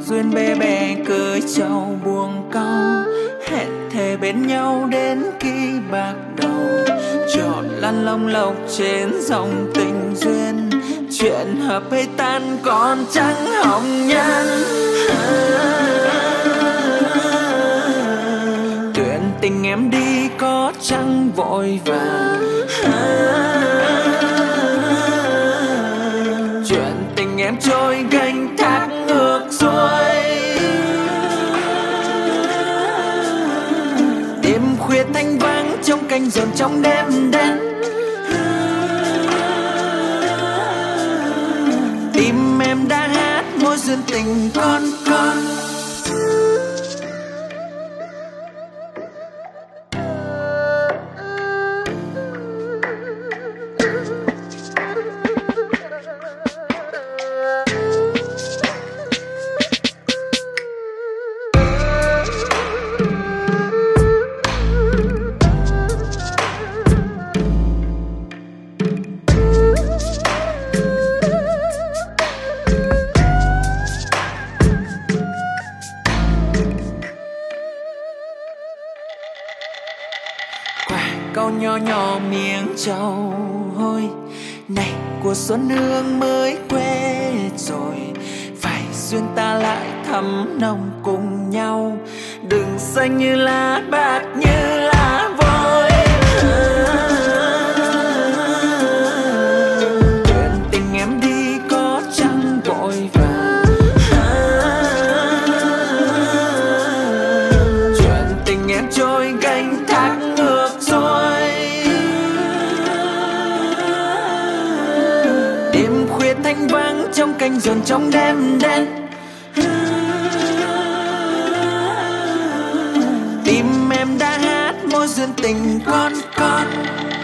duyên bê bề cưới châu buông câu, hẹn thề bên nhau đến khi bạc đầu, chọn lăn long lộc trên dòng tình duyên. Chuyện hợp hay tan còn chẳng hỏng nhân. Tuyển tình em đi có chẳng vội vàng. Chuyện tình em trôi gánh thác ngược xuôi. Đêm khuya thanh vắng trong cánh rộn trong đêm đen. Tim em đã hát mối duyên tình con. Câu nho nhỏ miếng trầu hôi này của xuân hương mới quê rồi, phải duyên ta lại thắm nồng cùng nhau, đừng xanh như lá bạc như lá vôi. Chuyện tình em đi có chẳng vội vàng. Chuyện tình em trôi gánh thác ngược xuôi. Đêm khuya thanh vắng trong cánh rộn trong đêm đen. Tim em đã hát mối duyên tình con.